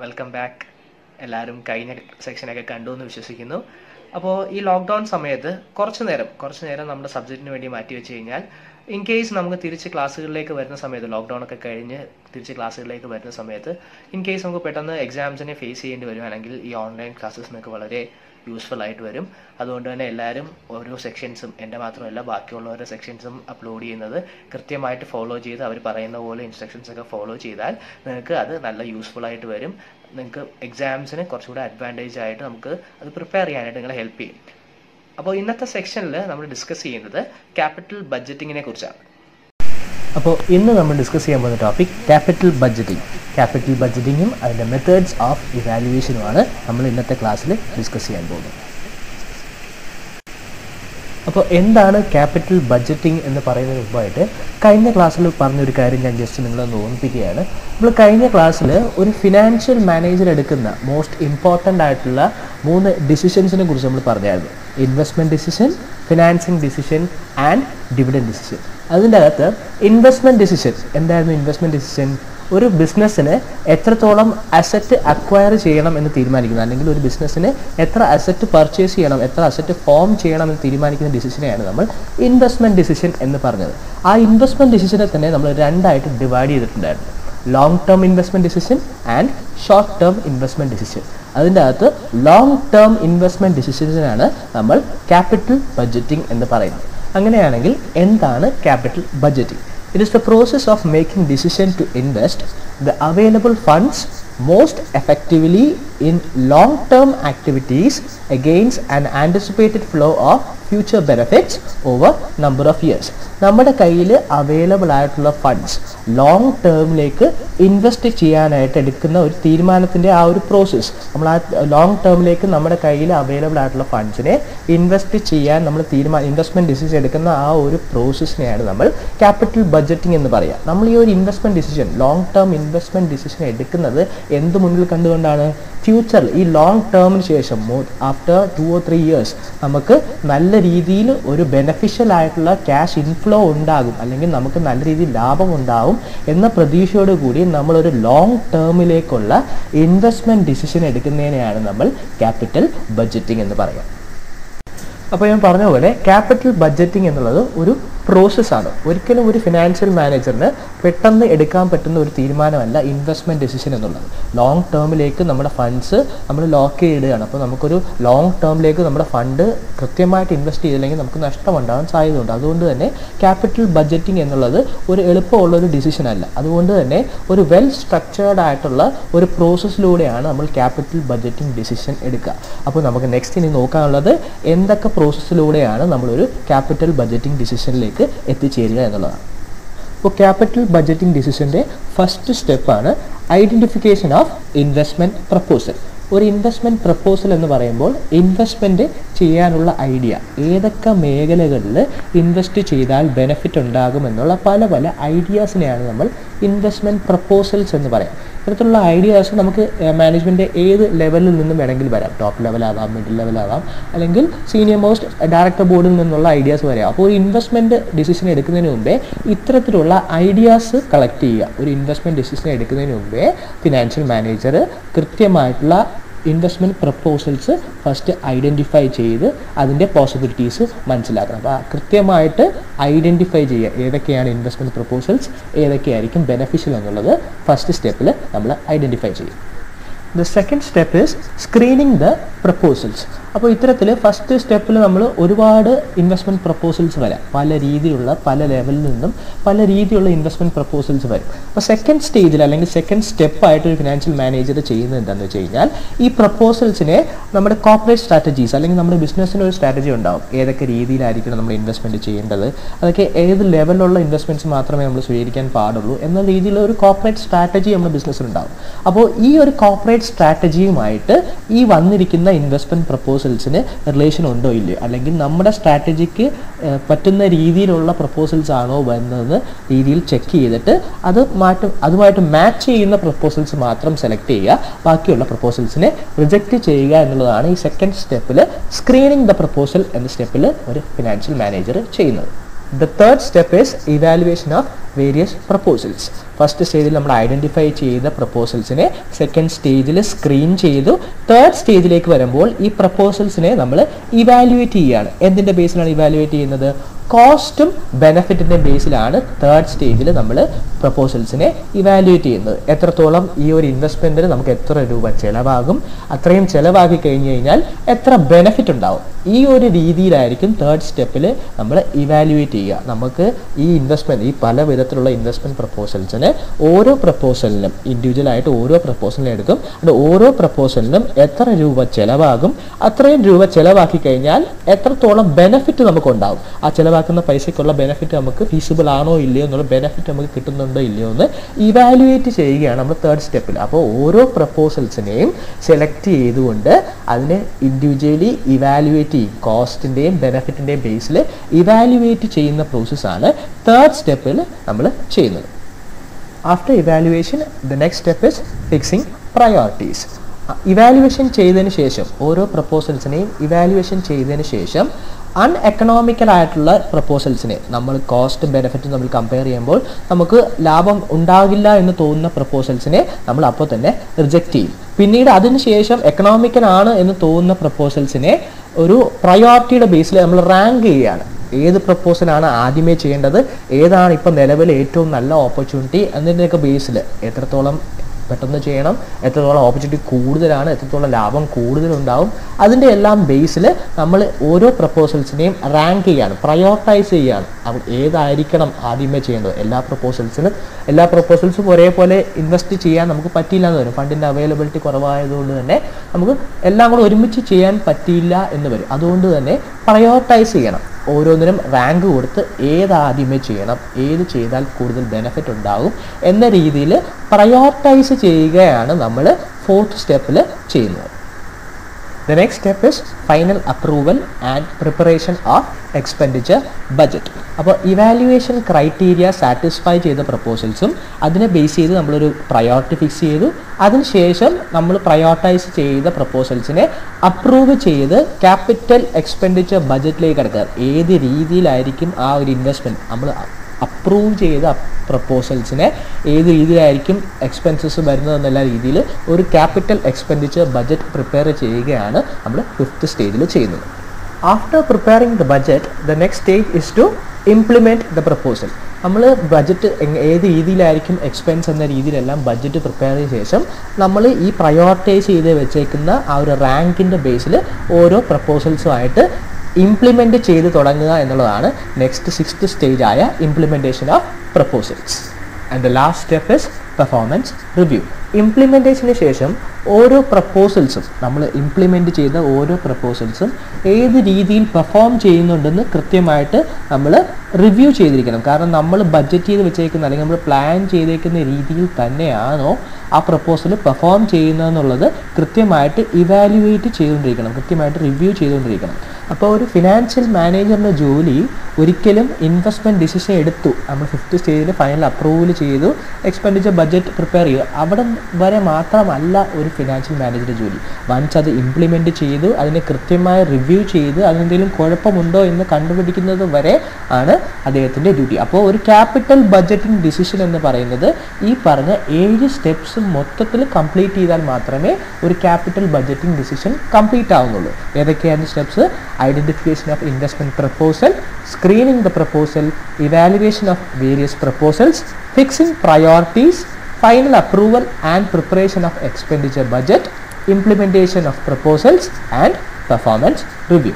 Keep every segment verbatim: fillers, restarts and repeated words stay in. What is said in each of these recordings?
Welcome back. എല്ലാവരും കഴിഞ്ഞ സെക്ഷനൊക്കെ കണ്ടു എന്ന് വിശ്വസിക്കുന്നു. അപ്പോൾ ഈ ലോക്ക്ഡൗൺ സമയത്ത് കുറച്ച് നേരം കുറച്ച് നേരം നമ്മുടെ സബ്ജക്റ്റിന് വേണ്ടി മാറ്റി വെച്ച് കഴിഞ്ഞാൽ ഇൻ കേസ് നമുക്ക് തിരിച്ച് ക്ലാസ്സുകളിലേക്ക് വരുന്ന സമയത്ത്, ലോക്ക്ഡൗൺ ഒക്കെ കഴിഞ്ഞ് തിരിച്ച് ക്ലാസ്സുകളിലേക്ക് വരുന്ന സമയത്ത് ഇൻ കേസ് നമുക്ക് പെട്ടെന്ന് എക്സാംസിനെ ഫേസ് ചെയ്യേണ്ടി വരുവാണെങ്കിൽ ഈ ഓൺലൈൻ ക്ലാസ്സസ് നമുക്ക് വളരെ യൂസ്ഫുൾ ആയിട്ട് വരും. അതുകൊണ്ട് തന്നെ എല്ലാവരും ഓരോ സെക്ഷൻസും, എൻ്റെ മാത്രമല്ല ബാക്കിയുള്ളവരുടെ സെക്ഷൻസും അപ്ലോഡ് ചെയ്യുന്നത് കൃത്യമായിട്ട് ഫോളോ ചെയ്ത് അവർ പറയുന്ന പോലെ ഇൻസ്ട്രക്ഷൻസ് ഒക്കെ ഫോളോ ചെയ്താൽ നിങ്ങൾക്ക് അത് നല്ല യൂസ്ഫുൾ ആയിട്ട് വരും. നിങ്ങൾക്ക് എക്സാംസിന് കുറച്ചുകൂടെ അഡ്വാൻറ്റേജ് ആയിട്ട് നമുക്ക് അത് പ്രിപ്പയർ ചെയ്യാനായിട്ട് നിങ്ങളെ ഹെൽപ്പ് ചെയ്യും. അപ്പോൾ ഇന്നത്തെ സെക്ഷനിൽ നമ്മൾ ഡിസ്കസ് ചെയ്യുന്നത് ക്യാപിറ്റൽ ബഡ്ജറ്റിങ്ങിനെ കുറിച്ചാണ്. അപ്പോൾ ഇന്ന് നമ്മൾ ഡിസ്കസ് ചെയ്യാൻ പോകുന്ന ടോപ്പിക് ക്യാപിറ്റൽ ബഡ്ജറ്റിംഗ്. ക്യാപിറ്റൽ ബഡ്ജറ്റിങ്ങും അതിൻ്റെ മെത്തേഡ്സ് ഓഫ് ഇവാലുവേഷനുമാണ് നമ്മൾ ഇന്നത്തെ ക്ലാസ്സിൽ ഡിസ്കസ് ചെയ്യാൻ പോകുന്നത്. അപ്പോൾ എന്താണ് ക്യാപിറ്റൽ ബഡ്ജറ്റിംഗ് എന്ന് പറയുന്നതിന് മുമ്പായിട്ട് കഴിഞ്ഞ ക്ലാസ്സിൽ പറഞ്ഞൊരു കാര്യം ഞാൻ ജസ്റ്റ് നിങ്ങളൊന്ന് ഓർമ്മിപ്പിക്കുകയാണ്. നമ്മൾ കഴിഞ്ഞ ക്ലാസ്സിൽ ഒരു ഫിനാൻഷ്യൽ മാനേജർ എടുക്കുന്ന മോസ്റ്റ് ഇമ്പോർട്ടൻ്റ് ആയിട്ടുള്ള മൂന്ന് ഡിസിഷൻസിനെ കുറിച്ച് നമ്മൾ പറഞ്ഞായിരുന്നു. Investment decision, financing decision and dividend decision. അതിൻ്റെ അകത്ത് ഇൻവെസ്റ്റ്മെൻറ്റ് ഡിസിഷൻ എന്തായിരുന്നു? ഇൻവെസ്റ്റ്മെൻറ്റ് ഡിസിഷൻ ഒരു ബിസിനസ്സിന് എത്രത്തോളം അസറ്റ് അക്വയർ ചെയ്യണം എന്ന് തീരുമാനിക്കുന്നത്, അല്ലെങ്കിൽ ഒരു ബിസിനസ്സിന് എത്ര അസറ്റ് പർച്ചേസ് ചെയ്യണം, എത്ര അസറ്റ് ഫോം ചെയ്യണം എന്ന് തീരുമാനിക്കുന്ന ഡിസിഷനെയാണ് നമ്മൾ ഇൻവെസ്റ്റ്മെൻറ്റ് ഡിസിഷൻ എന്ന് പറഞ്ഞത്. ആ ഇൻവെസ്റ്റ്മെൻറ്റ് ഡിസിഷനെ തന്നെ നമ്മൾ രണ്ടായിട്ട് ഡിവൈഡ് ചെയ്തിട്ടുണ്ടായിരുന്നു. Long term investment decision and short term investment decision. അതിൻ്റെ അകത്ത് ലോങ് ടേം ഇൻവെസ്റ്റ്മെൻറ്റ് ഡിസിഷൻസിനാണ് നമ്മൾ ക്യാപിറ്റൽ ബഡ്ജറ്റിംഗ് എന്ന് പറയുന്നത്. അങ്ങനെയാണെങ്കിൽ എന്താണ് capital budgeting? It is the process of making decision to invest the available funds most effectively in long-term activities against an anticipated flow of future benefits over number of years. നമ്മുടെ കയ്യിൽ available ആയിട്ടുള്ള funds long ടേമിലേക്ക് invest ചെയ്യാനായിട്ട് എടുക്കുന്ന ഒരു തീരുമാനത്തിൻ്റെ ആ ഒരു process, നമ്മൾ ആ ലോങ് ടേമിലേക്ക് നമ്മുടെ കയ്യിൽ അവൈലബിൾ ആയിട്ടുള്ള ഫണ്ട്സിനെ ഇൻവെസ്റ്റ് ചെയ്യാൻ നമ്മൾ തീരുമാനം ഇൻവെസ്റ്റ്മെൻറ്റ് ഡിസിഷൻ എടുക്കുന്ന ആ ഒരു പ്രോസസ്സിനെയാണ് നമ്മൾ ക്യാപിറ്റൽ ബഡ്ജറ്റിംഗ് എന്ന് പറയുക. നമ്മൾ ഈ ഒരു investment decision, long term investment decision എടുക്കുന്നത് എന്ത് മുന്നിൽ കണ്ടുകൊണ്ടാണ്? ഫ്യൂച്ചറിൽ ഈ ലോങ് ടേമിന് ശേഷം after two or three years നമുക്ക് നല്ല രീതിയിൽ ഒരു ബെനഫിഷ്യൽ ആയിട്ടുള്ള ക്യാഷ് ഇൻഫ്ലോ ഉണ്ടാകും, അല്ലെങ്കിൽ നമുക്ക് നല്ല രീതിയിൽ ലാഭം ഉണ്ടാകും എന്ന പ്രതീക്ഷയോട് കൂടി നമ്മളൊരു ലോങ് ടേമിലേക്കുള്ള ഇൻവെസ്റ്റ്മെൻറ്റ് ഡിസിഷൻ എടുക്കുന്നതിനെയാണ് നമ്മൾ ക്യാപിറ്റൽ ബഡ്ജറ്റിംഗ് എന്ന് പറയുക. അപ്പോൾ ഞാൻ പറഞ്ഞ പോലെ ക്യാപിറ്റൽ ബഡ്ജറ്റിംഗ് എന്നുള്ളത് ഒരു പ്രോസസ്സാണ്. ഒരിക്കലും ഒരു ഫിനാൻഷ്യൽ മാനേജറിന് പെട്ടെന്ന് എടുക്കാൻ പറ്റുന്ന ഒരു തീരുമാനമല്ല ഇൻവെസ്റ്റ്മെൻറ്റ് ഡിസിഷൻ എന്നുള്ളത്. ലോങ് ടേമിലേക്ക് നമ്മുടെ ഫണ്ട്സ് നമ്മൾ ലോക്ക് ചെയ്തിടുകയാണ്. അപ്പോൾ നമുക്കൊരു ലോങ് ടേമിലേക്ക് നമ്മുടെ ഫണ്ട് കൃത്യമായിട്ട് ഇൻവെസ്റ്റ് ചെയ്തില്ലെങ്കിൽ നമുക്ക് നഷ്ടമുണ്ടാകാൻ സാധ്യതയുണ്ട്. അതുകൊണ്ട് തന്നെ ക്യാപിറ്റൽ ബഡ്ജറ്റിംഗ് എന്നുള്ളത് ഒരു എളുപ്പമുള്ള ഒരു ഡിസിഷൻ അല്ല. അതുകൊണ്ട് തന്നെ ഒരു വെൽ സ്ട്രക്ചേർഡ് ആയിട്ടുള്ള ഒരു പ്രോസസ്സിലൂടെയാണ് നമ്മൾ ക്യാപിറ്റൽ ബഡ്ജറ്റിംഗ് ഡിസിഷൻ എടുക്കുക. അപ്പോൾ നമുക്ക് നെക്സ്റ്റ് ഇനി നോക്കാനുള്ളത് എന്തൊക്കെ പ്രോസസ്സിലൂടെയാണ് നമ്മളൊരു ക്യാപിറ്റൽ ബഡ്ജറ്റിംഗ് ഡിസിഷനിലേക്ക് എത്തിച്ചേരുക എന്നുള്ളതാണ്. അപ്പോൾ ക്യാപിറ്റൽ ബഡ്ജറ്റിംഗ് ഡിസിഷൻ്റെ ഫസ്റ്റ് സ്റ്റെപ്പാണ് ഐഡൻറ്റിഫിക്കേഷൻ ഓഫ് ഇൻവെസ്റ്റ്മെൻറ്റ് പ്രപ്പോസൽ. ഒരു ഇൻവെസ്റ്റ്മെൻറ്റ് പ്രപ്പോസൽ എന്ന് പറയുമ്പോൾ ഇൻവെസ്റ്റ്മെൻറ്റ് ചെയ്യാനുള്ള ഐഡിയ, ഏതൊക്കെ മേഖലകളിൽ ഇൻവെസ്റ്റ് ചെയ്താൽ ബെനിഫിറ്റ് ഉണ്ടാകുമെന്നുള്ള പല പല ഐഡിയാസിനെയാണ് നമ്മൾ ഇൻവെസ്റ്റ്മെൻറ്റ് പ്രപ്പോസൽസ് എന്ന് പറയാം. ഇത്തരത്തിലുള്ള ഐഡിയാസ് നമുക്ക് മാനേജ്മെൻറ്റ് ഏത് ലെവലിൽ നിന്നും വേണമെങ്കിൽ വരാം. ടോപ്പ് ലെവലാവാം, മിഡിൽ ലെവലാവാം, അല്ലെങ്കിൽ സീനിയർ മോസ്റ്റ് ഡയറക്ടർ ബോർഡിൽ നിന്നുള്ള ഐഡിയാസ് വരാം. അപ്പോൾ ഒരു ഇൻവെസ്റ്റ്മെൻറ്റ് ഡിസിഷൻ എടുക്കുന്നതിന് മുമ്പേ ഇത്തരത്തിലുള്ള ഐഡിയാസ് കളക്ട് ചെയ്യുക. ഒരു ഇൻവെസ്റ്റ്മെൻറ്റ് ഡിസിഷൻ എടുക്കുന്നതിന് മുമ്പേ ഫിനാൻഷ്യൽ മാനേജർ കൃത്യമായിട്ടുള്ള ഇൻവെസ്റ്റ്മെൻറ്റ് പ്രപ്പോസൽസ് ഫസ്റ്റ് ഐഡൻറ്റിഫൈ ചെയ്ത് അതിൻ്റെ പോസിബിലിറ്റീസ് മനസ്സിലാക്കണം. അപ്പോൾ കൃത്യമായിട്ട് ഐഡൻറ്റിഫൈ ചെയ്യുക ഏതൊക്കെയാണ് ഇൻവെസ്റ്റ്മെൻറ്റ് പ്രപ്പോസൽസ്, ഏതൊക്കെയായിരിക്കും ബെനഫിഷ്യൽ എന്നുള്ളത് ഫസ്റ്റ് സ്റ്റെപ്പിൽ നമ്മൾ ഐഡൻറ്റിഫൈ ചെയ്യും. The second step is screening the proposals. അപ്പോൾ ഇത്തരത്തിൽ ഫസ്റ്റ് സ്റ്റെപ്പിൽ നമ്മൾ ഒരുപാട് ഇൻവെസ്റ്റ്മെൻറ്റ് പ്രപ്പോസൽസ് വരാം. പല രീതിയിലുള്ള പല ലെവലിൽ നിന്നും പല രീതിയിലുള്ള ഇൻവെസ്റ്റ്മെൻറ്റ് പ്രപ്പോസൽസ് വരും. അപ്പോൾ സെക്കൻഡ് സ്റ്റേജിൽ അല്ലെങ്കിൽ സെക്കൻഡ് സ്റ്റെപ്പായിട്ട് ഒരു ഫിനാൻഷ്യൽ മാനേജർ ചെയ്യുന്നത് എന്താണെന്ന് വെച്ച് കഴിഞ്ഞാൽ ഈ പ്രപ്പോസൽസിനെ നമ്മുടെ കോർപ്പറേറ്റ് സ്ട്രാറ്റജീസ്, അല്ലെങ്കിൽ നമ്മുടെ ബിസിനസ്സിന് ഒരു സ്ട്രാറ്റജി ഉണ്ടാവും. ഏതൊക്കെ രീതിയിലായിരിക്കണം നമ്മൾ ഇൻവെസ്റ്റ്മെൻറ്റ് ചെയ്യേണ്ടത്, അതൊക്കെ ഏത് ലെവലിലുള്ള ഇൻവെസ്റ്റ്മെൻറ്റ്സ് മാത്രമേ നമ്മൾ സ്വീകരിക്കാൻ പാടുള്ളൂ എന്ന രീതിയിലുള്ള ഒരു കോർപ്പറേറ്റ് സ്ട്രാറ്റജി നമ്മുടെ ബിസിനസ്സിലുണ്ടാവും. അപ്പോൾ ഈ ഒരു കോർപ്പറേറ്റ് സ്ട്രാറ്റജിയുമായിട്ട് ഈ വന്നിരിക്കുന്ന ഇൻവെസ്റ്റ്മെൻറ്റ് പ്രപ്പോസൽസിന് റിലേഷൻ ഉണ്ടോ ഇല്ലയോ, അല്ലെങ്കിൽ നമ്മുടെ സ്ട്രാറ്റജിക്ക് പറ്റുന്ന രീതിയിലുള്ള പ്രപ്പോസൽസ് ആണോ വരുന്നതെന്ന് രീതിയിൽ ചെക്ക് ചെയ്തിട്ട് അത് മാറ്റം അതുമായിട്ട് മാച്ച് ചെയ്യുന്ന പ്രപ്പോസൽസ് മാത്രം സെലക്ട് ചെയ്യുക. ബാക്കിയുള്ള പ്രപ്പോസൽസിനെ റിജക്റ്റ് ചെയ്യുക എന്നുള്ളതാണ് ഈ സെക്കൻഡ് സ്റ്റെപ്പിൽ സ്ക്രീനിങ് ദ പ്രപ്പോസൽ എന്ന സ്റ്റെപ്പിൽ ഒരു ഫിനാൻഷ്യൽ മാനേജർ ചെയ്യുന്നത്. The third step is evaluation of various proposals. First സ്റ്റേജിൽ നമ്മൾ ഐഡൻറ്റിഫൈ ചെയ്ത പ്രപ്പോസൽസിനെ സെക്കൻഡ് സ്റ്റേജിൽ സ്ക്രീൻ ചെയ്തു. തേർഡ് സ്റ്റേജിലേക്ക് വരുമ്പോൾ ഈ പ്രപ്പോസൽസിനെ നമ്മൾ ഇവാലുവേറ്റ് ചെയ്യുകയാണ്. എന്തിൻ്റെ ബേസിലാണ് ഇവാലുവേറ്റ് ചെയ്യുന്നത്? കോസ്റ്റും ബെനഫിറ്റിൻ്റെ ബേസിലാണ് തേർഡ് സ്റ്റേജിൽ നമ്മൾ പ്രപ്പോസൽസിനെ ഇവാലുവേറ്റ് ചെയ്യുന്നത്. എത്രത്തോളം ഈ ഒരു ഇൻവെസ്റ്റ്മെൻറ്റിന് നമുക്ക് എത്ര രൂപ ചിലവാകും, അത്രയും ചിലവാക്കി കഴിഞ്ഞ് കഴിഞ്ഞാൽ എത്ര ബെനഫിറ്റ് ഉണ്ടാവും, ഈ ഒരു രീതിയിലായിരിക്കും തേർഡ് സ്റ്റെപ്പിൽ നമ്മൾ ഇവാലുവേറ്റ് ചെയ്യുക. നമുക്ക് ഈ ഇൻവെസ്റ്റ്മെൻറ്റ് ഈ പല വിധത്തിലുള്ള ഇൻവെസ്റ്റ്മെൻറ്റ് പ്രപ്പോസൽസിന് ഓരോ പ്രപ്പോസലിനും ഇൻഡിവിജ്വലായിട്ട് ഓരോ പ്രപ്പോസലിനും എടുക്കും. അത് ഓരോ പ്രപ്പോസലിനും എത്ര രൂപ ചിലവാകും, അത്രയും രൂപ ചിലവാക്കി കഴിഞ്ഞാൽ എത്രത്തോളം ബെനഫിറ്റ് നമുക്കുണ്ടാവും, ആ ചിലവാക്കുന്ന പൈസയ്ക്കുള്ള ബെനഫിറ്റ് നമുക്ക് ഫീസിബിൾ ആണോ ഇല്ലയോ എന്നുള്ള ബെനഫിറ്റ് നമുക്ക് കിട്ടുന്നുണ്ടോ ഇല്ലയോ എന്ന് ഇവാലുവേറ്റ് ചെയ്യുകയാണ് നമ്മൾ തേർഡ് സ്റ്റെപ്പിൽ. അപ്പോൾ ഓരോ പ്രപ്പോസൽസിനെയും സെലക്ട് ചെയ്തുകൊണ്ട് അതിനെ ഇൻഡിവിജ്വലി ഇവാലുവേറ്റ് ചെയ്യും. കോസ്റ്റിൻ്റെയും ബെനഫിറ്റിൻ്റെയും ബേസിൽ ഇവാലുവേറ്റ് ചെയ്യുന്ന പ്രോസസ്സാണ് തേർഡ് സ്റ്റെപ്പിൽ നമ്മൾ ചെയ്യുന്നത്. After evaluation the next step is fixing priorities. Evaluation ചെയ്തതിന് ശേഷം ഓരോ പ്രപ്പോസൽസിനെയും ഇവാലുവേഷൻ ചെയ്തതിന് ശേഷം അൺഎക്കണോമിക്കൽ ആയിട്ടുള്ള പ്രപ്പോസൽസിനെ നമ്മൾ കോസ്റ്റ് ബെനിഫിറ്റ് നമ്മൾ കമ്പയർ ചെയ്യുമ്പോൾ നമുക്ക് ലാഭം ഉണ്ടാകില്ല എന്ന് തോന്നുന്ന പ്രപ്പോസൽസിനെ നമ്മൾ അപ്പോൾ തന്നെ റിജക്റ്റ് ചെയ്യും. പിന്നീട് അതിനുശേഷം എക്കണോമിക്കൽ ആണ് എന്ന് തോന്നുന്ന പ്രപ്പോസൽസിനെ ഒരു പ്രയോറിറ്റിയുടെ ബേസിൽ നമ്മൾ റാങ്ക് ചെയ്യുകയാണ്. ഏത് പ്രപ്പോസലാണ് ആദ്യമേ ചെയ്യേണ്ടത്, ഏതാണ് ഇപ്പം നിലവിൽ ഏറ്റവും നല്ല ഓപ്പർച്യൂണിറ്റി എന്നതിൻ്റെയൊക്കെ ബേസിൽ എത്രത്തോളം പെട്ടെന്ന് ചെയ്യണം, എത്രത്തോളം ഓപ്പർച്യൂണിറ്റി കൂടുതലാണ്, എത്രത്തോളം ലാഭം കൂടുതലുണ്ടാവും, അതിൻ്റെ എല്ലാം ബേസിൽ നമ്മൾ ഓരോ പ്രപ്പോസൽസിനെയും റാങ്ക് ചെയ്യാണ്, പ്രയോറിറ്റൈസ് ചെയ്യാണ്. അപ്പോൾ ഏതായിരിക്കണം ആദ്യമേ ചെയ്യേണ്ടത്? എല്ലാ പ്രപ്പോസൽസിനും എല്ലാ പ്രപ്പോസൽസും ഒരേപോലെ ഇൻവെസ്റ്റ് ചെയ്യാൻ നമുക്ക് പറ്റിയില്ല എന്ന് വരും. ഫണ്ടിൻ്റെ അവൈലബിലിറ്റി കുറവായതുകൊണ്ട് തന്നെ നമുക്ക് എല്ലാം കൂടെ ഒരുമിച്ച് ചെയ്യാൻ പറ്റിയില്ല എന്ന് വരും. അതുകൊണ്ട് തന്നെ പ്രയോറിറ്റൈസ് ചെയ്യണം. ഓരോന്നിനും റാങ്ക് കൊടുത്ത് ഏതാദ്യമേ ചെയ്യണം, ഏത് ചെയ്താൽ കൂടുതൽ ബെനിഫിറ്റ് ഉണ്ടാകും എന്ന രീതിയിൽ പ്രയോറിറ്റൈസ് ചെയ്യുകയാണ് നമ്മൾ ഫോർത്ത് സ്റ്റെപ്പിൽ ചെയ്യുന്നത്. The next step is final approval and preparation of expenditure budget. അപ്പോൾ ഇവാലുവേഷൻ ക്രൈറ്റീരിയ സാറ്റിസ്ഫൈ ചെയ്ത പ്രപ്പോസൽസും അതിനെ ബേസ് ചെയ്ത് നമ്മളൊരു പ്രയോറിറ്റി ഫിക്സ് ചെയ്തു. അതിനുശേഷം നമ്മൾ പ്രയോറിറ്റൈസ് ചെയ്ത പ്രപ്പോസൽസിനെ അപ്രൂവ് ചെയ്ത് ക്യാപിറ്റൽ എക്സ്പെൻഡിച്ചർ ബഡ്ജറ്റിലേക്ക് കിടക്കുക. ഏത് രീതിയിലായിരിക്കും ആ ഒരു ഇൻവെസ്റ്റ്മെൻറ്റ് നമ്മൾ അപ്രൂവ് ചെയ്ത പ്രപ്പോസൽസിനെ ഏത് രീതിയിലായിരിക്കും എക്സ്പെൻസസ് വരുന്നതെന്നുള്ള രീതിയിൽ ഒരു ക്യാപിറ്റൽ എക്സ്പെൻഡിച്ചർ ബഡ്ജറ്റ് പ്രിപ്പയർ ചെയ്യുകയാണ് നമ്മൾ ഫിഫ്ത്ത് സ്റ്റേജിൽ ചെയ്യുന്നത്. After preparing the budget the next stage is to implement the proposal. നമ്മൾ ബഡ്ജറ്റ് ഏത് രീതിയിലായിരിക്കും എക്സ്പെൻസ് എന്ന രീതിയിലെല്ലാം ബഡ്ജറ്റ് പ്രിപ്പയർ ചെയ്ത ശേഷം നമ്മൾ ഈ പ്രയോറിറ്റൈസ് ചെയ്ത് വെച്ചേക്കുന്ന ആ ഒരു റാങ്കിൻ്റെ ബേസിൽ ഓരോ പ്രപ്പോസൽസുമായിട്ട് ഇംപ്ലിമെൻറ്റ് ചെയ്ത് തുടങ്ങുക എന്നുള്ളതാണ് നെക്സ്റ്റ് സിക്സ്ത് സ്റ്റേജ് ആയ implementation of proposals. And the last step is performance review. ഇംപ്ലിമെൻറ്റേഷന് ശേഷം ഓരോ പ്രപ്പോസൽസും നമ്മൾ ഇംപ്ലിമെൻറ്റ് ചെയ്ത ഓരോ പ്രപ്പോസൽസും ഏത് രീതിയിൽ പെർഫോം ചെയ്യുന്നുണ്ടെന്ന് കൃത്യമായിട്ട് നമ്മൾ റിവ്യൂ ചെയ്തിരിക്കണം. കാരണം നമ്മൾ ബഡ്ജറ്റ് ചെയ്ത് വെച്ചേക്കുന്ന അല്ലെങ്കിൽ നമ്മൾ പ്ലാൻ ചെയ്തേക്കുന്ന രീതിയിൽ തന്നെയാണോ ആ പ്രപ്പോസൽ പെർഫോം ചെയ്യുന്നതെന്നുള്ളത് കൃത്യമായിട്ട് ഇവാലുവേറ്റ് ചെയ്തുകൊണ്ടിരിക്കണം, കൃത്യമായിട്ട് റിവ്യൂ ചെയ്തുകൊണ്ടിരിക്കണം. അപ്പോൾ ഒരു ഫിനാൻഷ്യൽ മാനേജറിൻ്റെ ജോലി ഒരിക്കലും ഇൻവെസ്റ്റ്മെൻറ്റ് ഡിസിഷൻ എടുത്തു, നമ്മൾ ഫിഫ്ത്ത് സ്റ്റേജിൽ ഫൈനൽ അപ്രൂവൽ ചെയ്തു, എക്സ്പെൻഡിച്ചർ ബഡ്ജറ്റ് പ്രിപ്പയർ ചെയ്യുക, അവിടെ വരെ മാത്രമല്ല ഒരു ഫിനാൻഷ്യൽ മാനേജറുടെ ജോലി. വൺസ് അത് ഇംപ്ലിമെൻറ്റ് ചെയ്തു, അതിനെ കൃത്യമായി റിവ്യൂ ചെയ്ത് അതിനെന്തെങ്കിലും കുഴപ്പമുണ്ടോ എന്ന് കണ്ടുപിടിക്കുന്നത് വരെ ആണ് അദ്ദേഹത്തിൻ്റെ ഡ്യൂട്ടി. അപ്പോൾ ഒരു ക്യാപിറ്റൽ ബഡ്ജറ്റിംഗ് ഡിസിഷൻ എന്ന് പറയുന്നത് ഈ പറഞ്ഞ ഏഴ് സ്റ്റെപ്സ് മൊത്തത്തിൽ കംപ്ലീറ്റ് ചെയ്താൽ മാത്രമേ ഒരു ക്യാപിറ്റൽ ബഡ്ജറ്റിംഗ് ഡിസിഷൻ കംപ്ലീറ്റ് ആവുന്നുള്ളൂ. ഏതൊക്കെയാണ് steps? Identification of investment proposal, screening the proposal, evaluation of various proposals, fixing priorities, final approval and preparation of expenditure budget, implementation of proposals and performance review.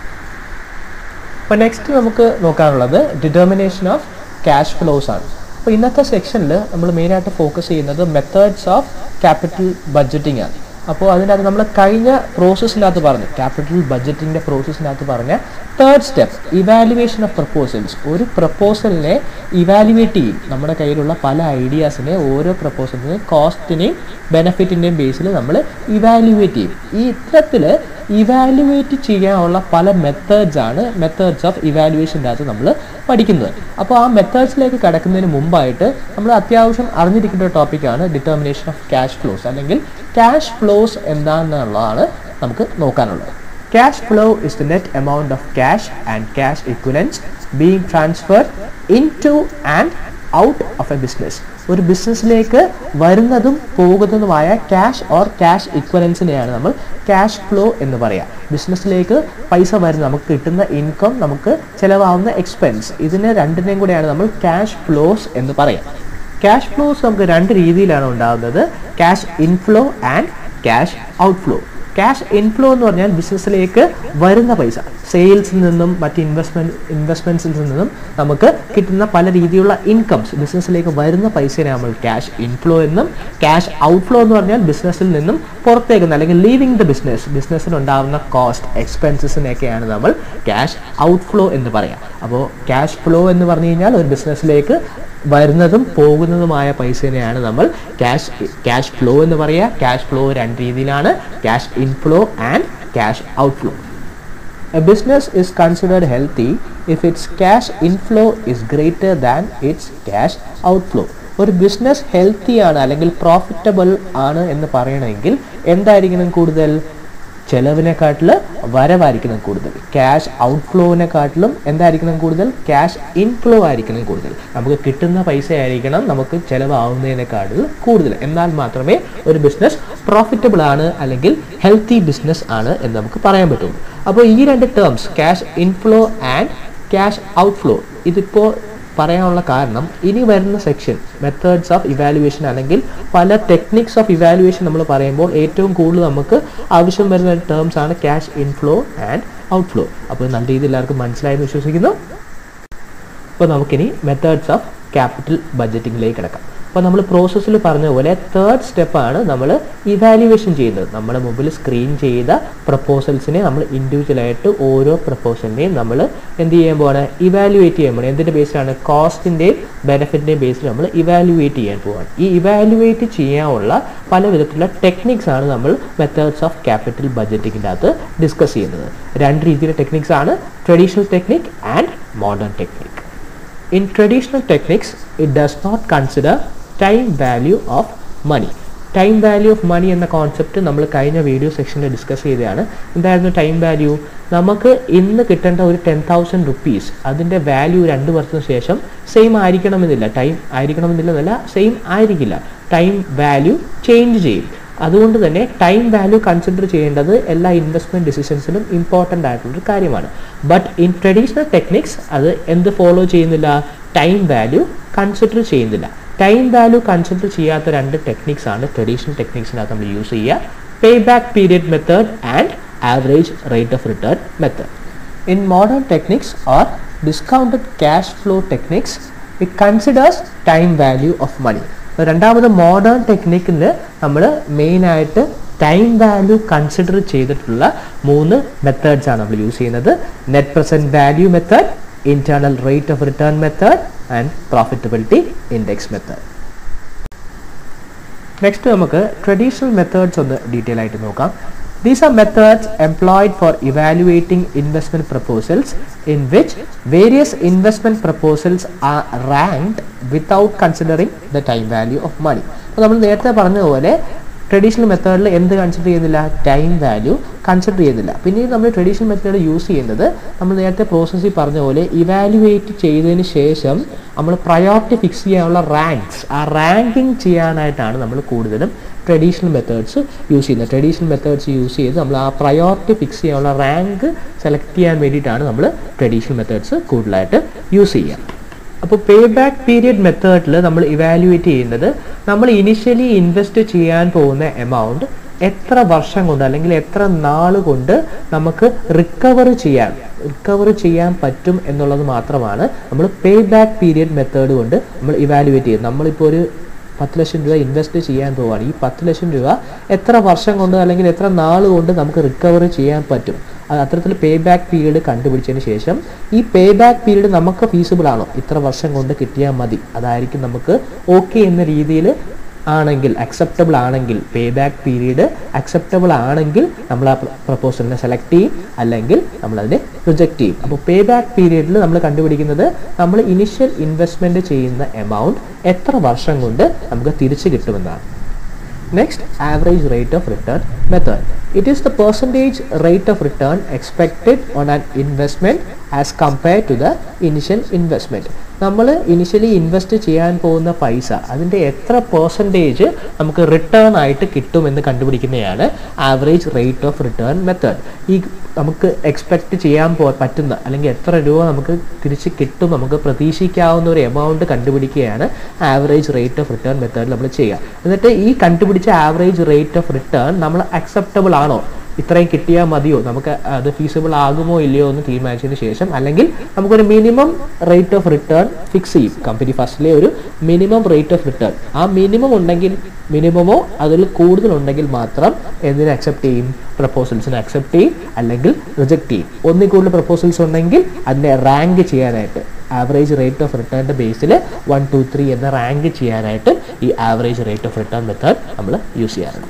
അപ്പോൾ next നമുക്ക് നോക്കാനുള്ളത് determination of cash flows ആണ്. അപ്പോൾ ഇന്നത്തെ സെക്ഷനിൽ നമ്മൾ മെയിനായിട്ട് focus ചെയ്യുന്നത് മെത്തേഡ്സ് ഓഫ് ക്യാപിറ്റൽ ബഡ്ജറ്റിംഗ് ആണ്. അപ്പോൾ അതിനകത്ത് നമ്മൾ കഴിഞ്ഞ പ്രോസസ്സിനകത്ത് പറഞ്ഞു, ക്യാപിറ്റൽ ബഡ്ജറ്റിൻ്റെ പ്രോസസ്സിനകത്ത് പറഞ്ഞ third step evaluation of proposals. ഒരു പ്രപ്പോസലിനെ ഇവാലുവേറ്റ് ചെയ്യും. നമ്മുടെ കയ്യിലുള്ള പല ഐഡിയാസിനെ ഓരോ പ്രപ്പോസലിനെയും കോസ്റ്റിനെയും ബെനഫിറ്റിൻ്റെയും ബേസിൽ നമ്മൾ ഇവാലുവേറ്റ് ചെയ്യും. ഈ ഇത്തരത്തിൽ ഇവാലുവേറ്റ് ചെയ്യാനുള്ള പല മെത്തേഡ്സ് ആണ് മെത്തേഡ്സ് ഓഫ് ഇവാലുവേഷൻ്റെ അകത്ത് നമ്മൾ പഠിക്കുന്നത്. അപ്പോൾ ആ മെത്തേഡ്സിലേക്ക് കടക്കുന്നതിന് മുമ്പായിട്ട് നമ്മൾ അത്യാവശ്യം അറിഞ്ഞിരിക്കേണ്ട ഒരു ടോപ്പിക്കാണ് ഡിറ്റർമിനേഷൻ ഓഫ് ക്യാഷ് ഫ്ലോസ്, അല്ലെങ്കിൽ ക്യാഷ് ഫ്ലോസ് എന്താണെന്നുള്ളതാണ് നമുക്ക് നോക്കാനുള്ളത്. Cash flow is the net amount of cash and cash equivalents being transferred into and out of a business ഒരു ബിസിനസ്സിലേക്ക് വരുന്നതും പോകുന്നതുമായ ക്യാഷ് ഓർ ക്യാഷ് ഇക്വലൻസിനെയാണ് നമ്മൾ ക്യാഷ് ഫ്ലോ എന്ന് പറയാം. ബിസിനസ്സിലേക്ക് പൈസ വരുന്ന നമുക്ക് കിട്ടുന്ന ഇൻകം, നമുക്ക് ചിലവാകുന്ന എക്സ്പെൻസ്, ഇതിനെ രണ്ടിനെയും കൂടെയാണ് നമ്മൾ ക്യാഷ് ഫ്ലോസ് എന്ന് പറയാം. ക്യാഷ് ഫ്ലോസ് നമുക്ക് രണ്ട് രീതിയിലാണ് ഉണ്ടാകുന്നത്, cash inflow and cash outflow. Cash inflow എന്ന് പറഞ്ഞാൽ ബിസിനസ്സിലേക്ക് വരുന്ന പൈസ, സെയിൽസിൽ നിന്നും മറ്റ് ഇൻവെസ്റ്റ്മെൻറ്റ് ഇൻവെസ്റ്റ്മെൻറ്റ്സിൽ നിന്നും നമുക്ക് കിട്ടുന്ന പല രീതിയിലുള്ള ഇൻകംസ്, ബിസിനസ്സിലേക്ക് വരുന്ന പൈസയെ നമ്മൾ ക്യാഷ് ഇൻഫ്ലോ എന്നും, ക്യാഷ് ഔട്ട്ഫ്ലോ എന്ന് പറഞ്ഞാൽ ബിസിനസ്സിൽ നിന്നും പുറത്തേക്കുന്ന അല്ലെങ്കിൽ ലീവിങ് ദ ബിസിനസ്, ബിസിനസ്സിനുണ്ടാകുന്ന കോസ്റ്റ് എക്സ്പെൻസസിനെയൊക്കെയാണ് നമ്മൾ ക്യാഷ് ഔട്ട്ഫ്ലോ എന്ന് പറയാം. അപ്പോൾ ക്യാഷ് ഫ്ലോ എന്ന് പറഞ്ഞു കഴിഞ്ഞാൽ ഒരു ബിസിനസ്സിലേക്ക് വരുന്നതും പോകുന്നതുമായ പൈസേനെയാണ് നമ്മൾ ക്യാഷ് ക്യാഷ് ഫ്ലോ എന്ന് പറയുക. ക്യാഷ് ഫ്ലോ രണ്ട് രീതിയിലാണ്, cash inflow and cash outflow. A business is considered healthy if its cash inflow is greater than its cash outflow. ഒരു ബിസിനസ് ഹെൽത്തി ആണ് അല്ലെങ്കിൽ പ്രോഫിറ്റബിൾ ആണ് എന്ന് പറയണമെങ്കിൽ എന്തായിരിക്കണം കൂടുതൽ? ചെലവിനെക്കാട്ടിൽ വരവായിരിക്കണം കൂടുതൽ. ക്യാഷ് ഔട്ട്ഫ്ലോവിനെക്കാട്ടിലും എന്തായിരിക്കണം കൂടുതൽ? ക്യാഷ് ഇൻഫ്ലോ ആയിരിക്കണം കൂടുതൽ. നമുക്ക് കിട്ടുന്ന പൈസ ആയിരിക്കണം നമുക്ക് ചിലവാകുന്നതിനെക്കാട്ടിൽ കൂടുതൽ. എന്നാൽ മാത്രമേ ഒരു ബിസിനസ് പ്രോഫിറ്റബിൾ ആണ് അല്ലെങ്കിൽ ഹെൽത്തി ബിസിനസ് ആണ് എന്ന് നമുക്ക് പറയാൻ പറ്റുള്ളൂ. അപ്പോൾ ഈ രണ്ട് terms cash inflow and cash outflow ഇതിപ്പോൾ പറയാനുള്ള കാരണം ഇനി വരുന്ന സെക്ഷൻ മെത്തേഡ്സ് ഓഫ് ഇവാലുവേഷൻ അല്ലെങ്കിൽ പല ടെക്നിക്സ് ഓഫ് ഇവാലുവേഷൻ നമ്മൾ പറയുമ്പോൾ ഏറ്റവും കൂടുതൽ നമുക്ക് ആവശ്യം വരുന്ന ടേംസ് ആണ് ക്യാഷ് ഇൻഫ്ലോ ആൻഡ് ഔട്ട്ഫ്ലോ. അപ്പോൾ നല്ല രീതിയിൽ എല്ലാവർക്കും മനസ്സിലായെന്ന് വിശ്വസിക്കുന്നു. അപ്പോൾ നമുക്കിനി മെത്തേഡ്സ് ഓഫ് ക്യാപിറ്റൽ ബഡ്ജറ്റിംഗിലേക്ക് കിടക്കാം. അപ്പോൾ നമ്മൾ പ്രോസസ്സിൽ പറഞ്ഞ പോലെ തേർഡ് സ്റ്റെപ്പാണ് നമ്മൾ ഇവാലുവേഷൻ ചെയ്യുന്നത്. നമ്മുടെ മുമ്പിൽ സ്ക്രീൻ ചെയ്ത പ്രപ്പോസൽസിനെ നമ്മൾ ഇൻഡിവിജ്വലായിട്ട് ഓരോ പ്രപ്പോസലിനെയും നമ്മൾ എന്ത് ചെയ്യാൻ പോവാണ്? ഇവാലുവേറ്റ് ചെയ്യാൻ പോകണം. എന്തിൻ്റെ ബേസിലാണ്? കോസ്റ്റിൻ്റെയും ബെനിഫിറ്റിൻ്റെയും ബേസിൽ നമ്മൾ ഇവാലുവേറ്റ് ചെയ്യാൻ പോവാണ്. ഈ ഇവാലുവേറ്റ് ചെയ്യാനുള്ള പല വിധത്തിലുള്ള ടെക്നിക്സ് ആണ് നമ്മൾ മെത്തേഡ്സ് ഓഫ് ക്യാപിറ്റൽ ബഡ്ജറ്റിങ്ങിൻ്റെ അകത്ത് ഡിസ്കസ് ചെയ്യുന്നത്. രണ്ട് രീതിയിലുള്ള ടെക്നിക്സ് ആണ്, traditional technique and modern technique. In traditional techniques, it does not consider time value of money. Time value of money എന്ന കോൺസെപ്റ്റ് നമ്മൾ കഴിഞ്ഞ വീഡിയോ സെക്ഷനിൽ ഡിസ്കസ് ചെയ്തതാണ്. എന്തായിരുന്നു ടൈം വാല്യൂ? നമുക്ക് ഇന്ന് കിട്ടേണ്ട ഒരു ടെൻ തൗസൻഡ് റുപ്പീസ് അതിൻ്റെ വാല്യൂ രണ്ട് വർഷത്തിന് ശേഷം സെയിം ആയിരിക്കണമെന്നില്ല. ടൈം ആയിരിക്കണമെന്നില്ലെന്നല്ല, സെയിം ആയിരിക്കില്ല. ടൈം വാല്യൂ ചേഞ്ച് ചെയ്യും. അതുകൊണ്ട് തന്നെ ടൈം വാല്യൂ കൺസിഡർ ചെയ്യേണ്ടത് എല്ലാ ഇൻവെസ്റ്റ്മെൻറ്റ് ഡിസിഷൻസിലും ഇമ്പോർട്ടൻ്റ് ആയിട്ടുള്ളൊരു കാര്യമാണ്. ബട്ട് ഇൻ ട്രഡീഷണൽ ടെക്നിക്സ് അത് എന്ത് ഫോളോ ചെയ്യുന്നില്ല? ടൈം വാല്യൂ കൺസിഡർ ചെയ്യുന്നില്ല. ടൈം വാല്യൂ കൺസിഡർ ചെയ്യാത്ത രണ്ട് ടെക്നിക്സ് ആണ് ട്രഡീഷണൽ ടെക്നിക്സിനകത്ത് നമ്മൾ യൂസ് ചെയ്യുക. Pay back period method and average rate of return method. In modern techniques or discounted cash flow techniques it considers time value of money. രണ്ടാമത് modern ടെക്നിക്കിൽ നമ്മൾ മെയിനായിട്ട് time value consider ചെയ്തിട്ടുള്ള മൂന്ന് methods ആണ് നമ്മൾ യൂസ് ചെയ്യുന്നത്. Net present value method, internal rate of return method and profitability index method. Next നമുക്ക് traditional methods ഒന്ന് ഡീറ്റെയിൽ ആയിട്ട് നോക്കാം. These are methods employed for evaluating investment proposals in which various investment proposals are ranked without considering the time value of money. അപ്പോൾ നമ്മൾ നേരത്തെ പറഞ്ഞതുപോലെ traditional മെത്തേഡിൽ എന്ത് കൺസിഡർ ചെയ്യുന്നില്ല? ടൈം വാല്യൂ കൺസിഡർ ചെയ്യുന്നില്ല. പിന്നീട് നമ്മൾ ട്രഡീഷണൽ മെത്തേഡ് യൂസ് ചെയ്യുന്നത് നമ്മൾ നേരത്തെ പ്രോസസ്സിൽ പറഞ്ഞ പോലെ ഇവാലുവേറ്റ് ചെയ്തതിന് ശേഷം നമ്മൾ പ്രയോറിറ്റി ഫിക്സ് ചെയ്യാനുള്ള റാങ്ക്സ്, ആ റാങ്കിങ് ചെയ്യാനായിട്ടാണ് നമ്മൾ കൂടുതലും ട്രഡീഷണൽ മെത്തേഡ്സ് യൂസ് ചെയ്യുന്നത്. ട്രഡീഷണൽ മെത്തേഡ്സ് യൂസ് ചെയ്ത് നമ്മൾ ആ പ്രയോറിറ്റി ഫിക്സ് ചെയ്യാനുള്ള റാങ്ക് സെലക്ട് ചെയ്യാൻ വേണ്ടിയിട്ടാണ് നമ്മൾ ട്രഡീഷണൽ മെത്തേഡ്സ് കൂടുതലായിട്ട് യൂസ് ചെയ്യുക. അപ്പോൾ പേ ബാക്ക് പീരിയഡ് മെത്തേഡിൽ നമ്മൾ ഇവാലുവേറ്റ് ചെയ്യുന്നത് നമ്മൾ ഇനിഷ്യലി ഇൻവെസ്റ്റ് ചെയ്യാൻ പോകുന്ന എമൗണ്ട് എത്ര വർഷം കൊണ്ട് അല്ലെങ്കിൽ എത്ര നാൾ കൊണ്ട് നമുക്ക് റിക്കവർ ചെയ്യാൻ റിക്കവർ ചെയ്യാൻ പറ്റും എന്നുള്ളത് മാത്രമാണ് നമ്മൾ പേ ബാക്ക് പീരിയഡ് മെത്തേഡ് കൊണ്ട് നമ്മൾ ഇവാലുവേറ്റ് ചെയ്യുന്നത്. നമ്മളിപ്പോൾ ഒരു പത്ത് ലക്ഷം രൂപ ഇൻവെസ്റ്റ് ചെയ്യാൻ പോവുകയാണ്. ഈ പത്ത് ലക്ഷം രൂപ എത്ര വർഷം കൊണ്ട് അല്ലെങ്കിൽ എത്ര നാൾ കൊണ്ട് നമുക്ക് റിക്കവർ ചെയ്യാൻ പറ്റും, അത് അത്തരത്തിൽ പേ ബാക്ക് പീരീഡ് കണ്ടുപിടിച്ചതിന് ശേഷം ഈ പേ ബാക്ക് പീരീഡ് നമുക്ക് ഫീസിബിൾ ആണോ, ഇത്ര വർഷം കൊണ്ട് കിട്ടിയാൽ മതി, അതായിരിക്കും നമുക്ക് ഓക്കെ എന്ന രീതിയിൽ ആണെങ്കിൽ, അക്സെപ്റ്റബിൾ ആണെങ്കിൽ, പേ ബാക്ക് പീരീഡ് അക്സെപ്റ്റബിൾ ആണെങ്കിൽ നമ്മൾ ആ പ്രപ്പോസലിനെ സെലക്ട് ചെയ്യും, അല്ലെങ്കിൽ നമ്മളതിനെ റിജക്റ്റ് ചെയ്യും. അപ്പോൾ പേ ബാക്ക് പീരീഡിൽ നമ്മൾ കണ്ടുപിടിക്കുന്നത് നമ്മൾ ഇനിഷ്യൽ ഇൻവെസ്റ്റ്മെൻറ്റ് ചെയ്യുന്ന എമൗണ്ട് എത്ര വർഷം കൊണ്ട് നമുക്ക് തിരിച്ചു കിട്ടുമെന്നാണ്. Next, average rate of return method. It is the percentage rate of return expected on an investment as compared to the initial investment. നമ്മൾ ഇനിഷ്യലി ഇൻവെസ്റ്റ് ചെയ്യാൻ പോകുന്ന പൈസ അതിൻ്റെ എത്ര പെർസെൻറ്റേജ് നമുക്ക് റിട്ടേൺ ആയിട്ട് കിട്ടുമെന്ന് കണ്ടുപിടിക്കുന്നതാണ് average rate of return method. ഈ നമുക്ക് എക്സ്പെക്റ്റ് ചെയ്യാൻ പോ പറ്റുന്ന അല്ലെങ്കിൽ എത്ര രൂപ നമുക്ക് തിരിച്ച് കിട്ടും നമുക്ക് പ്രതീക്ഷിക്കാവുന്ന ഒരു എമൗണ്ട് കണ്ടുപിടിക്കുകയാണ് average rate of return method നമ്മൾ ചെയ്യുക. എന്നിട്ട് ഈ കണ്ടുപിടിച്ച ആവറേജ് റേറ്റ് ഓഫ് റിട്ടേൺ നമ്മൾ അക്സെപ്റ്റബിൾ ആണോ, ഇത്രയും കിട്ടിയാൽ മതിയോ, നമുക്ക് അത് ഫീസിബിൾ ആകുമോ ഇല്ലയോ എന്ന് തീരുമാനിച്ചതിന് ശേഷം അല്ലെങ്കിൽ നമുക്കൊരു minimum rate of return fix ചെയ്യും. കമ്പനി ഫസ്റ്റിലെ ഒരു മിനിമം റേറ്റ് ഓഫ് റിട്ടേൺ, ആ മിനിമം ഉണ്ടെങ്കിൽ മിനിമമോ അതിൽ കൂടുതലുണ്ടെങ്കിൽ മാത്രം എന്തിനെ അക്സെപ്റ്റ് ചെയ്യും, പ്രപ്പോസൽസിനെ അക്സെപ്റ്റ് ചെയ്യും അല്ലെങ്കിൽ റിജക്റ്റ് ചെയ്യും. ഒന്നിൽ കൂടുതൽ പ്രപ്പോസൽസ് ഉണ്ടെങ്കിൽ അതിനെ റാങ്ക് ചെയ്യാനായിട്ട് ആവറേജ് റേറ്റ് ഓഫ് റിട്ടേണിൻ്റെ ബേസിൽ വൺ ടു ത്രീ എന്ന് റാങ്ക് ചെയ്യാനായിട്ട് ഈ average rate of return method നമ്മൾ യൂസ് ചെയ്യാറുണ്ട്.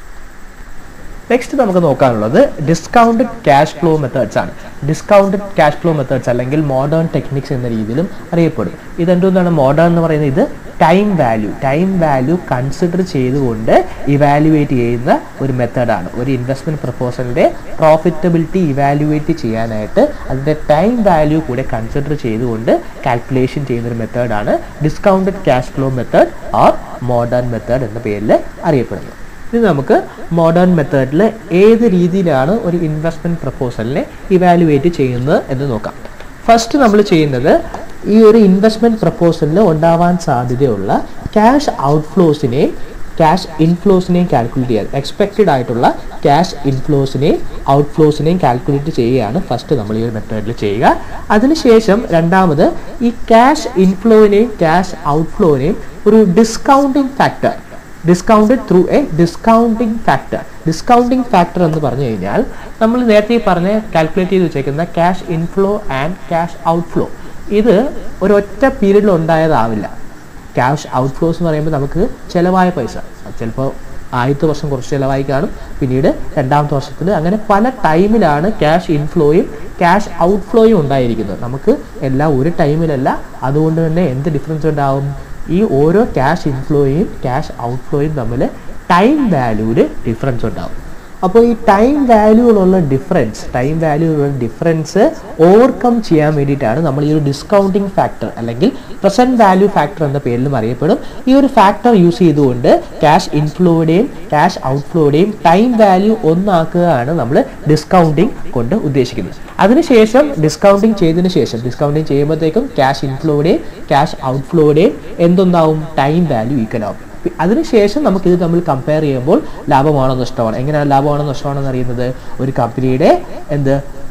നെക്സ്റ്റ് നമുക്ക് നോക്കാനുള്ളത് ഡിസ്കൗണ്ടഡ് ക്യാഷ് ഫ്ലോ മെത്തേഡ്സ് ആണ്. ഡിസ്കൗണ്ടഡ് ക്യാഷ് ഫ്ലോ മെത്തേഡ്സ് അല്ലെങ്കിൽ മോഡേൺ ടെക്നിക്സ് എന്ന രീതിയിലും അറിയപ്പെടും. ഇതെന്തുകൊണ്ടാണ് മോഡേൺ എന്ന് പറയുന്നത്? ഇത് time value time value consider ചെയ്തുകൊണ്ട് ഇവാലുവേറ്റ് ചെയ്യുന്ന ഒരു മെത്തേഡാണ്. ഒരു ഇൻവെസ്റ്റ്മെൻറ്റ് പ്രപ്പോസലിൻ്റെ പ്രോഫിറ്റബിലിറ്റി ഇവാലുവേറ്റ് ചെയ്യാനായിട്ട് അതിൻ്റെ ടൈം വാല്യൂ കൂടെ കൺസിഡർ ചെയ്തുകൊണ്ട് കാൽക്കുലേഷൻ ചെയ്യുന്നൊരു മെത്തേഡാണ് discounted cash flow method or modern method എന്ന പേരിൽ അറിയപ്പെടുന്നത്. ഇത് നമുക്ക് മോഡേൺ മെത്തേഡിൽ ഏത് രീതിയിലാണ് ഒരു ഇൻവെസ്റ്റ്മെൻറ്റ് പ്രപ്പോസലിനെ ഇവാലുവേറ്റ് ചെയ്യുന്നത് എന്ന് നോക്കാം. ഫസ്റ്റ് നമ്മൾ ചെയ്യുന്നത് ഈ ഒരു ഇൻവെസ്റ്റ്മെൻറ്റ് പ്രപ്പോസലിൽ ഉണ്ടാവാൻ സാധ്യതയുള്ള ക്യാഷ് ഔട്ട്ഫ്ലോസിനെയും ക്യാഷ് ഇൻഫ്ലോസിനെയും കാൽക്കുലേറ്റ് ചെയ്യുക. എക്സ്പെക്റ്റഡ് ആയിട്ടുള്ള ക്യാഷ് ഇൻഫ്ലോസിനെയും ഔട്ട്ഫ്ലോസിനെയും കാൽക്കുലേറ്റ് ചെയ്യുകയാണ് ഫസ്റ്റ് നമ്മൾ ഈ ഒരു മെത്തേഡിൽ ചെയ്യുക. അതിനുശേഷം രണ്ടാമത് ഈ ക്യാഷ് ഇൻഫ്ലോവിനെയും ക്യാഷ് ഔട്ട്ഫ്ലോവിനെയും ഒരു discounting factor discounted through a discounting factor discounting factor എന്ന് പറഞ്ഞു കഴിഞ്ഞാൽ നമ്മൾ നേരത്തെ പറഞ്ഞ കാൽക്കുലേറ്റ് ചെയ്ത് വെച്ചേക്കുന്ന cash inflow and cash outflow ഇത് ഒരൊറ്റ പീരീഡിൽ ഉണ്ടായതാവില്ല. ക്യാഷ് ഔട്ട്ഫ്ലോസ് എന്ന് പറയുമ്പോൾ നമുക്ക് ചിലവായ പൈസ ചിലപ്പോൾ ആദ്യത്തെ വർഷം കുറച്ച് ചിലവായി കാണും, പിന്നീട് രണ്ടാമത്തെ വർഷത്തിൽ അങ്ങനെ പല ടൈമിലാണ് ക്യാഷ് ഇൻഫ്ലോയും ക്യാഷ് ഔട്ട്ഫ്ലോയും ഉണ്ടായിരിക്കുന്നത്. നമുക്ക് എല്ലാം ഒരു ടൈമിലല്ല. അതുകൊണ്ട് തന്നെ എന്ത് ഡിഫറൻസ് ഉണ്ടാവും? ഈ ഓരോ ക്യാഷ് ഇൻഫ്ലോയും ക്യാഷ് ഔട്ട്ഫ്ലോയും തമ്മിൽ ടൈം വാല്യൂവിൽ ഡിഫറൻസ് ഉണ്ടാവും. അപ്പോൾ ഈ ടൈം വാല്യൂവിലുള്ള ഡിഫറൻസ് ടൈം വാല്യൂവിലുള്ള ഡിഫറൻസ് ഓവർകം ചെയ്യാൻ വേണ്ടിയിട്ടാണ് നമ്മൾ ഈ ഒരു ഡിസ്കൗണ്ടിങ് ഫാക്ടർ അല്ലെങ്കിൽ പ്രസൻറ്റ് വാല്യൂ ഫാക്ടർ എന്ന പേരിലും അറിയപ്പെടും. ഈ ഒരു ഫാക്ടർ യൂസ് ചെയ്തുകൊണ്ട് ക്യാഷ് ഇൻഫ്ലോയുടെയും ക്യാഷ് ഔട്ട്ഫ്ലോയുടെയും ടൈം വാല്യൂ ഒന്നാക്കുകയാണ് നമ്മൾ ഡിസ്കൗണ്ടിങ് കൊണ്ട് ഉദ്ദേശിക്കുന്നത്. അതിനുശേഷം ഡിസ്കൗണ്ടിങ് ചെയ്തതിനു ശേഷം ഡിസ്കൗണ്ടിങ് ചെയ്യുമ്പോഴത്തേക്കും ക്യാഷ് ഇൻഫ്ലോയുടെയും ക്യാഷ് ഔട്ട്ഫ്ലോയുടെയും എന്തൊന്നാവും, ടൈം വാല്യൂ ഈക്വൽ ആവും. അതിനുശേഷം നമുക്കിത് തമ്മിൽ കമ്പയർ ചെയ്യുമ്പോൾ ലാഭമാണോ നഷ്ടമാണോ, എങ്ങനെയാണ് ലാഭമാണോ നഷ്ടമാണോ എന്ന് അറിയുന്നത്? ഒരു കമ്പനിയുടെ എന്ത്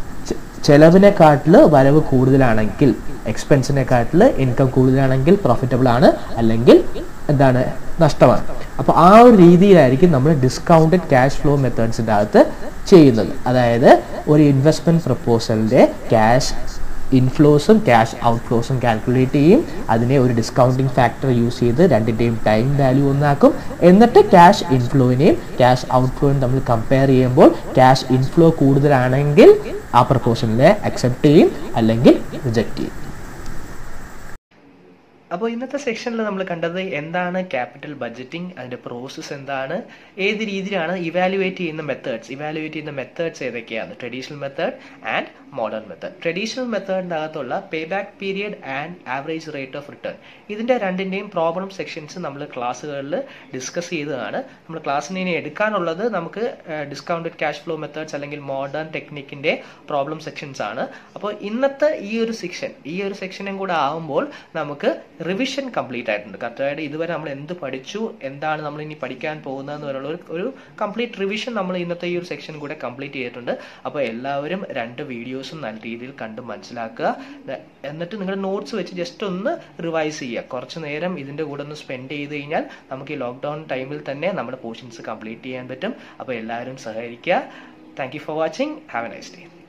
ചെലവിനെക്കാട്ടിൽ വരവ് കൂടുതലാണെങ്കിൽ, എക്സ്പെൻസിനെക്കാട്ടിൽ ഇൻകം കൂടുതലാണെങ്കിൽ പ്രോഫിറ്റബിൾ ആണ്, അല്ലെങ്കിൽ എന്താണ് നഷ്ടമാണ്. അപ്പോൾ ആ ഒരു രീതിയിലായിരിക്കും നമ്മൾ ഡിസ്കൗണ്ടഡ് ക്യാഷ് ഫ്ലോ മെത്തേഡ്സിൻ്റെ അകത്ത് ചെയ്യുന്നത്. അതായത് ഒരു ഇൻവെസ്റ്റ്മെൻറ്റ് പ്രപ്പോസലിൻ്റെ ക്യാഷ് ഇൻഫ്ലോസും ക്യാഷ് ഔട്ട്ഫ്ലോസും കാൽക്കുലേറ്റ് ചെയ്യും. അതിനെ ഒരു ഡിസ്കൗണ്ടിങ് ഫാക്ടർ യൂസ് ചെയ്ത് രണ്ടിൻ്റെയും ടൈം വാല്യൂ ഒന്നാക്കും. എന്നിട്ട് ക്യാഷ് ഇൻഫ്ലോയിനെയും ക്യാഷ് ഔട്ട്ഫ്ലോയും തമ്മിൽ കമ്പയർ ചെയ്യുമ്പോൾ ക്യാഷ് ഇൻഫ്ലോ കൂടുതലാണെങ്കിൽ ആ പ്രപ്പോസലിനെ അക്സെപ്റ്റ് ചെയ്യും, അല്ലെങ്കിൽ റിജക്റ്റ് ചെയ്യും. അപ്പോൾ ഇന്നത്തെ സെക്ഷനിൽ നമ്മൾ കണ്ടത് എന്താണ് ക്യാപിറ്റൽ ബഡ്ജറ്റിംഗ്, അതിൻ്റെ പ്രോസസ്സ് എന്താണ്, ഏത് രീതിയിലാണ് ഇവാലുവേറ്റ് ചെയ്യുന്ന മെത്തേഡ്സ് ഇവാലുവേറ്റ് ചെയ്യുന്ന മെത്തേഡ്സ് ഏതൊക്കെയാണ്, traditional method and modern method. Traditional മെത്തേഡിൻ്റെ അകത്തുള്ള pay back period and average rate of return ഇതിൻ്റെ രണ്ടിൻ്റെയും പ്രോബ്ലം സെക്ഷൻസ് നമ്മൾ ക്ലാസ്സുകളിൽ ഡിസ്കസ് ചെയ്തതാണ്. നമ്മൾ ക്ലാസ്സിന് ഇനി എടുക്കാനുള്ളത് നമുക്ക് ഡിസ്കൗണ്ടഡ് ക്യാഷ് ഫ്ലോ മെത്തേഡ്സ് അല്ലെങ്കിൽ മോഡേൺ ടെക്നിക്കിൻ്റെ പ്രോബ്ലം സെക്ഷൻസ് ആണ്. അപ്പോൾ ഇന്നത്തെ ഈ ഒരു സെക്ഷൻ ഈ ഒരു സെക്ഷനും കൂടെ ആകുമ്പോൾ നമുക്ക് റിവിഷൻ കംപ്ലീറ്റ് ആയിട്ടുണ്ട്. കറക്റ്റായിട്ട് ഇതുവരെ നമ്മൾ എന്ത് പഠിച്ചു, എന്താണ് നമ്മൾ ഇനി പഠിക്കാൻ പോകുന്നതെന്ന് വരെയുള്ള ഒരു ഒരു കംപ്ലീറ്റ് റിവിഷൻ നമ്മൾ ഇന്നത്തെ ഈ ഒരു സെക്ഷൻ കൂടെ കംപ്ലീറ്റ് ചെയ്തിട്ടുണ്ട്. അപ്പോൾ എല്ലാവരും രണ്ട് വീഡിയോസും നല്ല രീതിയിൽ കണ്ട് മനസ്സിലാക്കുക. എന്നിട്ട് നിങ്ങളുടെ നോട്ട്സ് വെച്ച് ജസ്റ്റ് ഒന്ന് റിവൈസ് ചെയ്യുക. കുറച്ച് നേരം ഇതിൻ്റെ കൂടെ ഒന്ന് സ്പെൻഡ് ചെയ്ത് കഴിഞ്ഞാൽ നമുക്ക് ഈ ലോക്ക്ഡൗൺ ടൈമിൽ തന്നെ നമ്മുടെ പോർഷൻസ് കംപ്ലീറ്റ് ചെയ്യാൻ പറ്റും. അപ്പോൾ എല്ലാവരും സഹകരിക്കുക. Thank you for watching. Have a nice day.